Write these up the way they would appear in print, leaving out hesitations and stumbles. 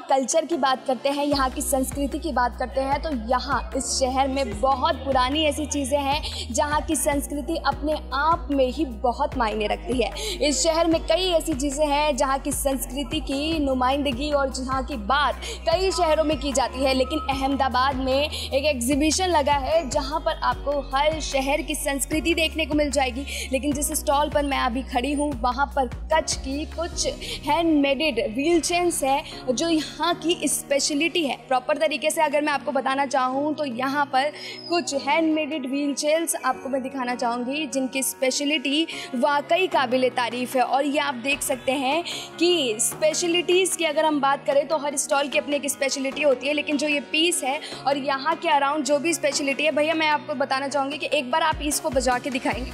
Culture की बात करते हैं, यहाँ की संस्कृति की बात करते हैं, तो यहाँ इस शहर में बहुत पुरानी ऐसी चीज़ें हैं जहाँ की संस्कृति अपने आप में ही बहुत मायने रखती है। इस शहर में कई ऐसी चीज़ें हैं जहाँ की संस्कृति की नुमाइंदगी और जहाँ की बात कई शहरों में की जाती है, लेकिन अहमदाबाद में एक एग्जीबिशन लगा है जहाँ पर आपको हर शहर की संस्कृति देखने को मिल जाएगी। लेकिन जिस स्टॉल पर मैं अभी खड़ी हूँ वहाँ पर कच्छ की कुछ हैंडमेडेड व्हील चेन्स है जो यहाँ की स्पेशलिटी है। प्रॉपर तरीके से अगर मैं आपको बताना चाहूँ तो यहाँ पर कुछ हैंडमेडेड व्हील चेन्स आपको मैं दिखाना चाहूँगी जिनकी स्पेशलिटी वाकई काबिल तारीफ़ है। और ये आप देख सकते हैं कि स्पेशलिटीज़ की अगर हम बात करें तो हर स्टॉल की अपनी एक स्पेशलिटी होती है, लेकिन जो ये पीस है और यहाँ के अराउंड जो भी स्पेशलिटी है, भैया मैं आपको बताना चाहूँगी कि एक बार आप इसको बजा के दिखाएंगे।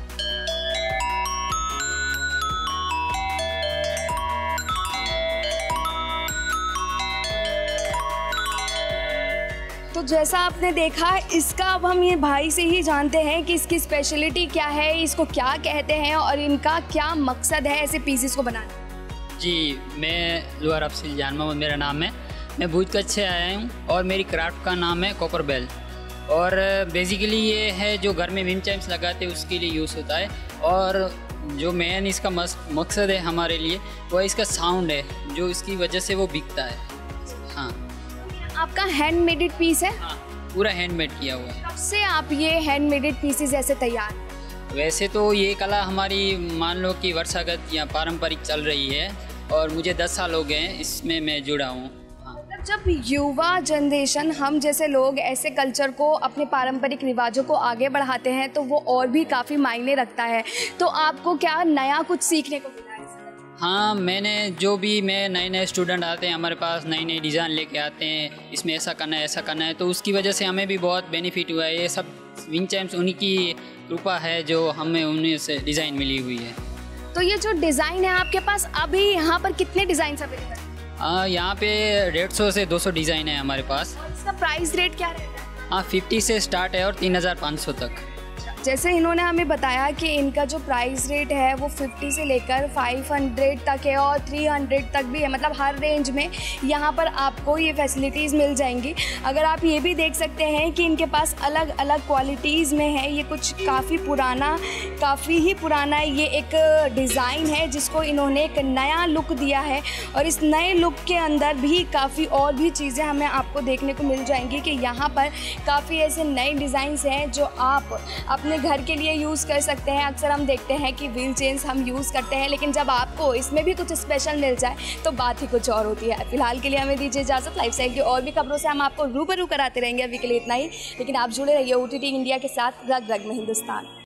तो जैसा आपने देखा, इसका अब हम ये भाई से ही जानते हैं कि इसकी स्पेशलिटी क्या है, इसको क्या कहते हैं और इनका क्या मकसद है ऐसे पीसेस को बनाने। जी, मैं लुआर अफसील जान मोहम्मद मेरा नाम है। मैं भूज कच्छ से आया हूँ और मेरी क्राफ्ट का नाम है कॉपर बेल। और बेसिकली ये है जो घर में विंड चाइम्स लगाते हैं उसके लिए यूज़ होता है। और जो मेन इसका मकसद है हमारे लिए वो इसका साउंड है जो इसकी वजह से वो बिकता है। हाँ, आपका हैंडमेडेड पीस है? हाँ, पूरा हैंडमेड किया हुआ है। कब से आप ये हैंडमेडेड पीसेस ऐसे तैयार? वैसे तो ये कला हमारी मान लो कि वर्षागत या पारंपरिक चल रही है और मुझे 10 साल हो गए हैं इसमें मैं जुड़ा हूँ। जब युवा जनरेशन हम जैसे लोग ऐसे कल्चर को, अपने पारंपरिक रिवाजों को आगे बढ़ाते हैं तो वो और भी काफ़ी मायने रखता है। तो आपको क्या नया कुछ सीखने को मिला है? हाँ, मैंने जो भी नए स्टूडेंट आते हैं हमारे पास, नई डिज़ाइन लेके आते हैं, इसमें ऐसा करना है ऐसा करना है, तो उसकी वजह से हमें भी बहुत बेनिफिट हुआ है। ये सब विंड चाइम्स उन्हीं की कृपा है जो हमें उन्हीं से डिज़ाइन मिली हुई है। तो ये जो डिज़ाइन है आपके पास, अभी यहाँ पर कितने डिज़ाइन अवेलेबल हैं? यहाँ पे 150 से 200 डिज़ाइन है हमारे पास। और इसका प्राइस रेट क्या रहता है? हाँ, 50 से स्टार्ट है और 3500 तक। जैसे इन्होंने हमें बताया कि इनका जो प्राइस रेट है वो 50 से लेकर 500 तक है और 300 तक भी है, मतलब हर रेंज में यहाँ पर आपको ये फैसिलिटीज़ मिल जाएंगी। अगर आप ये भी देख सकते हैं कि इनके पास अलग अलग क्वालिटीज़ में है। ये कुछ काफ़ी ही पुराना ये एक डिज़ाइन है जिसको इन्होंने एक नया लुक दिया है और इस नए लुक के अंदर भी काफ़ी और भी चीज़ें हमें आपको देखने को मिल जाएंगी कि यहाँ पर काफ़ी ऐसे नए डिज़ाइंस हैं जो आप अपने घर के लिए यूज़ कर सकते हैं। अक्सर हम देखते हैं कि व्हील चेन्स हम यूज़ करते हैं, लेकिन जब आपको इसमें भी कुछ स्पेशल मिल जाए तो बात ही कुछ और होती है। फिलहाल के लिए हमें दीजिए इजाज़त। लाइफस्टाइल की और भी खबरों से हम आपको रूबरू कराते रहेंगे। अभी के लिए इतना ही, लेकिन आप जुड़े रहिए OTT इंडिया के साथ, रग रग में हिंदुस्तान।